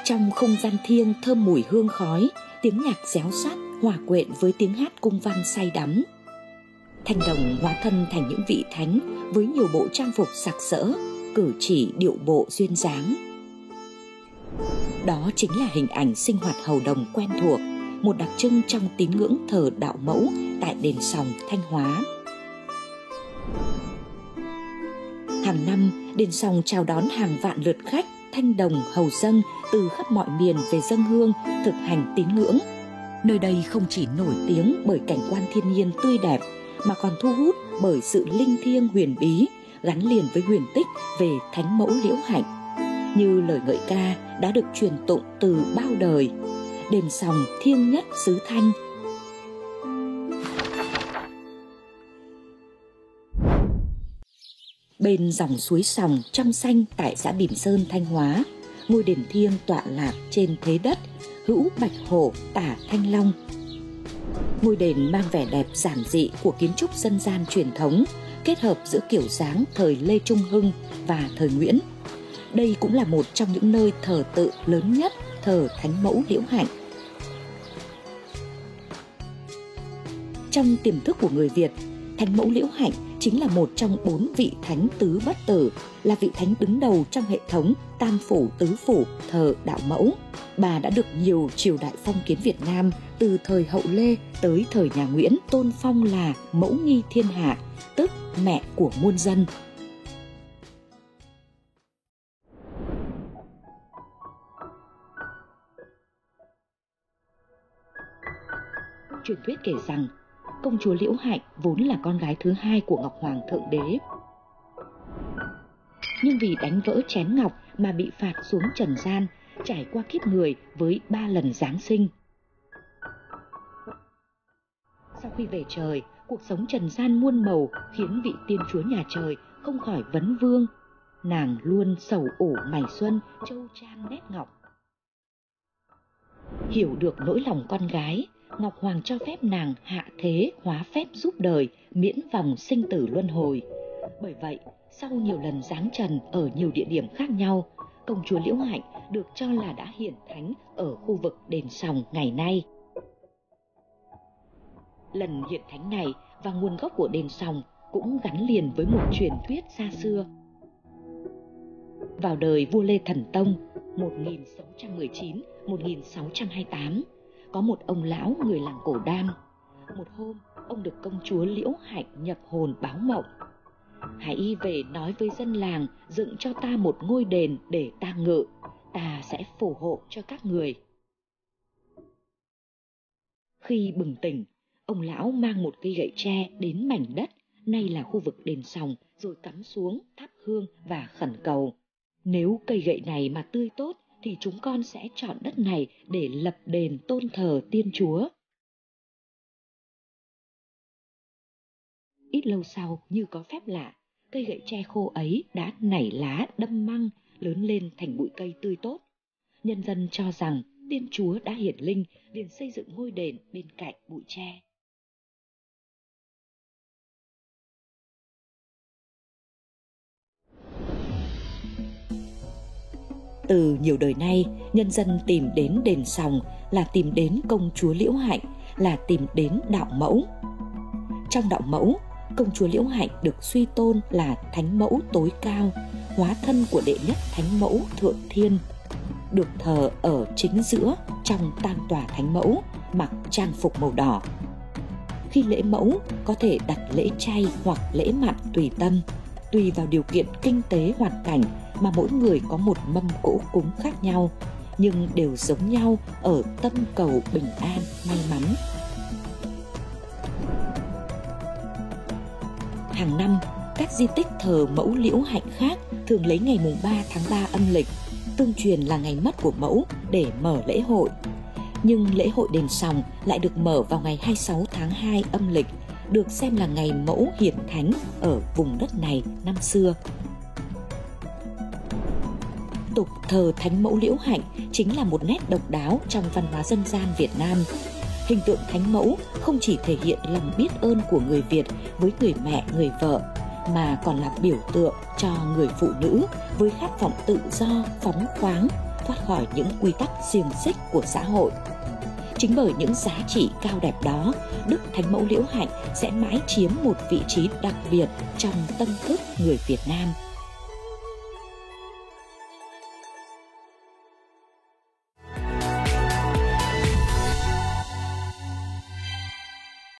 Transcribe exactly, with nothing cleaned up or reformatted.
Trong không gian thiêng thơm mùi hương khói, tiếng nhạc réo sắt hòa quyện với tiếng hát cung văn say đắm. Thanh đồng hóa thân thành những vị thánh với nhiều bộ trang phục sặc sỡ, cử chỉ điệu bộ duyên dáng. Đó chính là hình ảnh sinh hoạt hầu đồng quen thuộc, một đặc trưng trong tín ngưỡng thờ đạo mẫu tại đền Sòng, Thanh Hóa. Hàng năm, đền Sòng chào đón hàng vạn lượt khách thanh đồng hầu dâng từ khắp mọi miền về dâng hương, thực hành tín ngưỡng. Nơi đây không chỉ nổi tiếng bởi cảnh quan thiên nhiên tươi đẹp, mà còn thu hút bởi sự linh thiêng huyền bí gắn liền với huyền tích về thánh mẫu Liễu Hạnh. Như lời ngợi ca đã được truyền tụng từ bao đời: đền Sòng thiêng nhất xứ Thanh. Bên dòng suối Sòng trong xanh tại xã Bỉm Sơn, Thanh Hóa, ngôi đền thiêng tọa lạc trên thế đất, hữu bạch hổ tả thanh long. Ngôi đền mang vẻ đẹp giản dị của kiến trúc dân gian truyền thống, kết hợp giữa kiểu dáng thời Lê Trung Hưng và thời Nguyễn. Đây cũng là một trong những nơi thờ tự lớn nhất thờ thánh mẫu Liễu Hạnh. Trong tiềm thức của người Việt, thánh mẫu Liễu Hạnh chính là một trong bốn vị thánh tứ bất tử, là vị thánh đứng đầu trong hệ thống tam phủ tứ phủ thờ đạo mẫu. Bà đã được nhiều triều đại phong kiến Việt Nam từ thời Hậu Lê tới thời nhà Nguyễn tôn phong là mẫu nghi thiên hạ, tức mẹ của muôn dân. Truyền thuyết kể rằng công chúa Liễu Hạnh vốn là con gái thứ hai của Ngọc Hoàng Thượng Đế, nhưng vì đánh vỡ chén ngọc mà bị phạt xuống trần gian, trải qua kiếp người với ba lần giáng sinh. Sau khi về trời, cuộc sống trần gian muôn màu khiến vị tiên chúa nhà trời không khỏi vấn vương. Nàng luôn sầu ủ mày xuân, châu trang nét ngọc. Hiểu được nỗi lòng con gái, Ngọc Hoàng cho phép nàng hạ thế hóa phép giúp đời, miễn vòng sinh tử luân hồi. Bởi vậy, sau nhiều lần giáng trần ở nhiều địa điểm khác nhau, công chúa Liễu Hạnh được cho là đã hiển thánh ở khu vực đền Sòng ngày nay. Lần hiển thánh này và nguồn gốc của đền Sòng cũng gắn liền với một truyền thuyết xa xưa. Vào đời vua Lê Thần Tông một nghìn sáu trăm mười chín đến một nghìn sáu trăm hai mươi tám, có một ông lão người làng Cổ Đam. Một hôm, ông được công chúa Liễu Hạnh nhập hồn báo mộng: hãy về nói với dân làng dựng cho ta một ngôi đền để ta ngự, ta sẽ phù hộ cho các người. Khi bừng tỉnh, ông lão mang một cây gậy tre đến mảnh đất nay là khu vực đền Sòng, rồi cắm xuống thắp hương và khẩn cầu: nếu cây gậy này mà tươi tốt thì chúng con sẽ chọn đất này để lập đền tôn thờ tiên chúa. Ít lâu sau, như có phép lạ, cây gậy tre khô ấy đã nảy lá đâm măng, lớn lên thành bụi cây tươi tốt. Nhân dân cho rằng tiên chúa đã hiển linh, liền xây dựng ngôi đền bên cạnh bụi tre. Từ nhiều đời nay, nhân dân tìm đến đền Sòng là tìm đến công chúa Liễu Hạnh, là tìm đến đạo mẫu. Trong đạo mẫu, công chúa Liễu Hạnh được suy tôn là thánh mẫu tối cao, hóa thân của đệ nhất thánh mẫu Thượng Thiên, được thờ ở chính giữa trong tam tòa thánh mẫu, mặc trang phục màu đỏ. Khi lễ mẫu có thể đặt lễ chay hoặc lễ mặn tùy tâm, tùy vào điều kiện kinh tế hoàn cảnh mà mỗi người có một mâm cỗ cúng khác nhau, nhưng đều giống nhau ở tâm cầu bình an, may mắn. Hàng năm, các di tích thờ mẫu Liễu Hạnh khác thường lấy ngày mùng ba tháng ba âm lịch, tương truyền là ngày mất của mẫu, để mở lễ hội. Nhưng lễ hội đền Sòng lại được mở vào ngày hai mươi sáu tháng hai âm lịch, được xem là ngày mẫu hiển thánh ở vùng đất này năm xưa. Tục thờ thánh mẫu Liễu Hạnh chính là một nét độc đáo trong văn hóa dân gian Việt Nam. Hình tượng thánh mẫu không chỉ thể hiện lòng biết ơn của người Việt với người mẹ, người vợ, mà còn là biểu tượng cho người phụ nữ với khát vọng tự do, phóng khoáng, thoát khỏi những quy tắc xiềng xích của xã hội. Chính bởi những giá trị cao đẹp đó, Đức Thánh Mẫu Liễu Hạnh sẽ mãi chiếm một vị trí đặc biệt trong tâm thức người Việt Nam.